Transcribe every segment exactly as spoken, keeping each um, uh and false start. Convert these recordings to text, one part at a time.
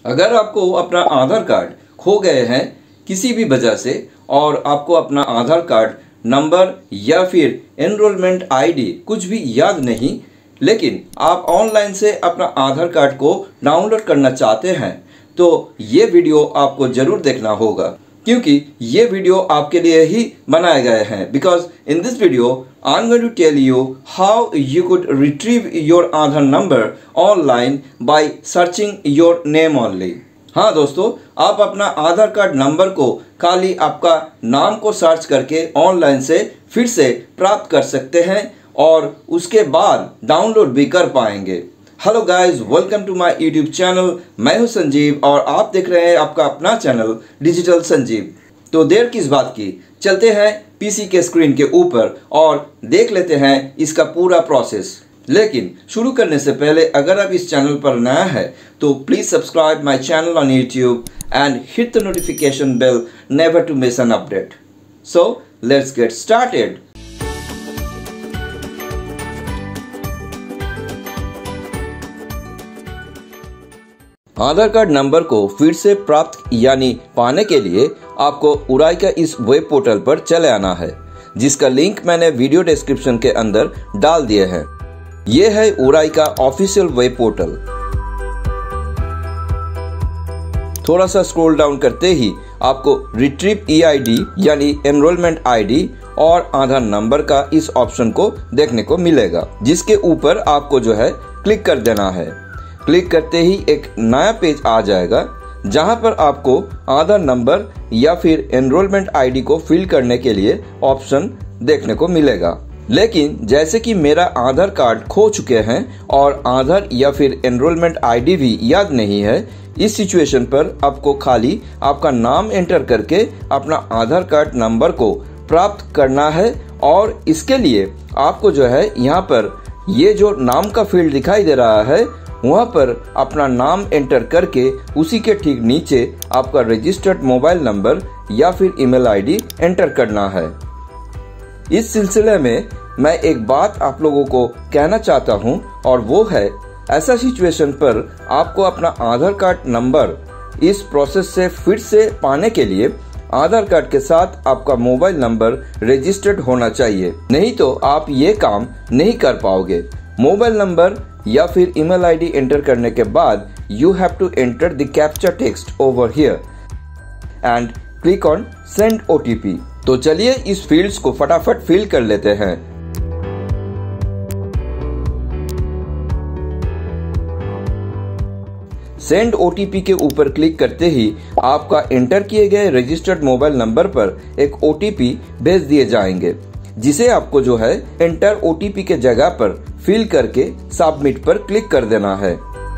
अगर आपको अपना आधार कार्ड खो गए हैं किसी भी वजह से और आपको अपना आधार कार्ड नंबर या फिर एनरोलमेंट आईडी कुछ भी याद नहीं, लेकिन आप ऑनलाइन से अपना आधार कार्ड को डाउनलोड करना चाहते हैं, तो ये वीडियो आपको ज़रूर देखना होगा, क्योंकि ये वीडियो आपके लिए ही बनाए गए हैं। Because in this video I am going to tell you how you could retrieve your Aadhaar number online by searching your name only. हाँ दोस्तों, आप अपना आधार कार्ड नंबर को खाली आपका नाम को सर्च करके ऑनलाइन से फिर से प्राप्त कर सकते हैं और उसके बाद डाउनलोड भी कर पाएंगे। Hello guys, welcome to my YouTube channel. मैं हूं संजीव और आप देख रहे हैं आपका अपना चैनल डिजिटल संजीव। तो देर किस बात की, चलते हैं पीसी के स्क्रीन के ऊपर और देख लेते हैं इसका पूरा प्रोसेस। लेकिन शुरू करने से पहले अगर आप इस चैनल पर नया है तो please subscribe my channel on YouTube and hit the notification bell never to miss an update. So let's get started. Aadhaar card number को फिर से प्राप्त यानी पाने के लिए आपको उराई का इस वेब पोर्टल पर चले आना है, जिसका लिंक मैंने वीडियो डिस्क्रिप्शन के अंदर डाल दिए हैं। यह है उराई का ऑफिशियल वेब पोर्टल। थोड़ा सा स्क्रॉल डाउन करते ही आपको रिट्रीव ई आई डी यानी एनरोलमेंट आईडी और आधार नंबर का इस ऑप्शन को देखने को मिलेगा, जिसके ऊपर आपको जो है क्लिक कर देना है। क्लिक करते ही एक नया पेज आ जाएगा, जहां पर आपको आधार नंबर या फिर एनरोलमेंट आईडी को फिल करने के लिए ऑप्शन देखने को मिलेगा। लेकिन जैसे कि मेरा आधार कार्ड खो चुके हैं और आधार या फिर एनरोलमेंट आईडी भी याद नहीं है, इस सिचुएशन पर आपको खाली आपका नाम एंटर करके अपना आधार कार्ड नंबर को प्राप्त करना है। और इसके लिए आपको जो है यहाँ पर ये जो नाम का फील्ड दिखाई दे रहा है, वहाँ पर अपना नाम एंटर करके उसी के ठीक नीचे आपका रजिस्टर्ड मोबाइल नंबर या फिर ईमेल आईडी एंटर करना है। इस सिलसिले में मैं एक बात आप लोगों को कहना चाहता हूं, और वो है ऐसा सिचुएशन पर आपको अपना आधार कार्ड नंबर इस प्रोसेस से फिर से पाने के लिए आधार कार्ड के साथ आपका मोबाइल नंबर रजिस्टर्ड होना चाहिए, नहीं तो आप ये काम नहीं कर पाओगे। मोबाइल नंबर या फिर ईमेल आईडी एंटर करने के बाद you have to enter the captcha text over here and click on send OTP. तो चलिए इस फील्ड्स को फटाफट फिल कर लेते हैं। सेंड ओटीपी के ऊपर क्लिक करते ही आपका एंटर किए गए रजिस्टर्ड मोबाइल नंबर पर एक ओटीपी भेज दिए जाएंगे, जिसे आपको जो है एंटर ओटीपी के जगह पर फिल करके सबमिट पर क्लिक कर देना है।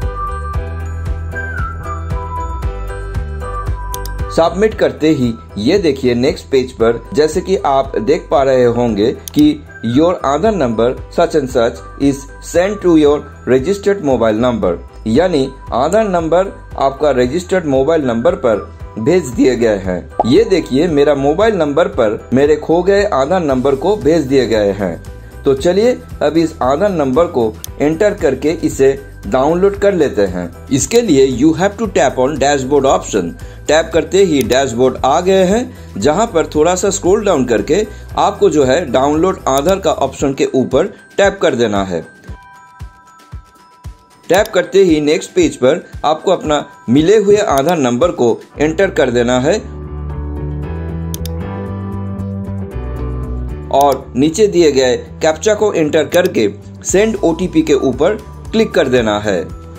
सबमिट करते ही ये देखिए नेक्स्ट पेज पर जैसे कि आप देख पा रहे होंगे कि your Aadhaar number such and such is send to your registered mobile number, यानी आधार नंबर आपका रजिस्टर्ड मोबाइल नंबर पर भेज दिए गए हैं। ये देखिए मेरा मोबाइल नंबर पर मेरे खो गए आधार नंबर को भेज दिए गए हैं। तो चलिए अब इस आधार नंबर को एंटर करके इसे डाउनलोड कर लेते हैं। इसके लिए you have to tap on dashboard option. Tap करते ही डैशबोर्ड आ गए हैं, जहां पर थोड़ा सा स्क्रॉल डाउन करके आपको जो है डाउनलोड आधार का ऑप्शन के ऊपर टैप कर देना है। टैप करते ही नेक्स्ट पेज पर आपको अपना मिले हुए आधार नंबर को एंटर कर देना है और नीचे दिए गए कैप्चा को एंटर करके सेंड ओटीपी के ऊपर क्लिक कर देना है।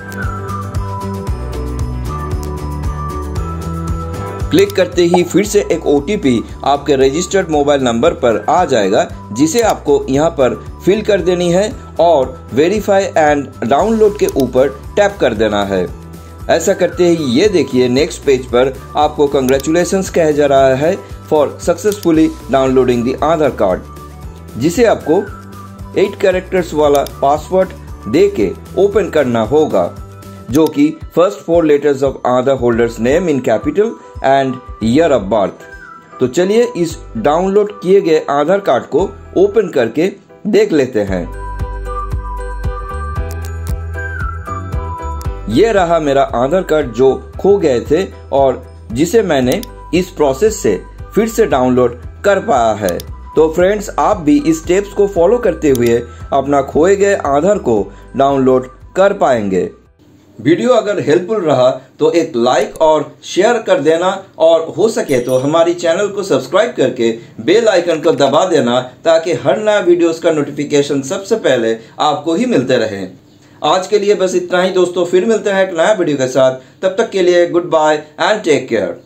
क्लिक करते ही फिर से एक ओटीपी आपके रजिस्टर्ड मोबाइल नंबर पर आ जाएगा, जिसे आपको यहाँ पर फिल कर देनी है और वेरीफाई एंड डाउनलोड के ऊपर टैप कर देना है। ऐसा करते ही ये देखिए नेक्स्ट पेज पर आपको कंग्रेचुलेशंस कहा जा रहा है for successfully downloading the Aadhaar card, जिसे आपको एट कैरेक्टर्स वाला पासवर्ड दे के ओपन करना होगा, जो कि first four letters of Aadhaar holders name in capital and year of birth. तो चलिए इस डाउनलोड किए गए आधार कार्ड को ओपन करके देख लेते हैं। ये रहा मेरा आधार कार्ड जो खो गए थे और जिसे मैंने इस प्रोसेस से फिर से डाउनलोड कर पाया है। तो फ्रेंड्स, आप भी इस स्टेप्स को फॉलो करते हुए अपना खोए गए आधार को डाउनलोड कर पाएंगे। वीडियो अगर हेल्पफुल रहा तो एक लाइक और शेयर कर देना और हो सके तो हमारी चैनल को सब्सक्राइब करके बेल आइकन को दबा देना ताकि हर नया वीडियोस का नोटिफिकेशन सबसे पहले आपको ही मिलते रहे। आज के लिए बस इतना ही दोस्तों, फिर मिलते हैं एक नया वीडियो के साथ। तब तक के लिए good bye and take care.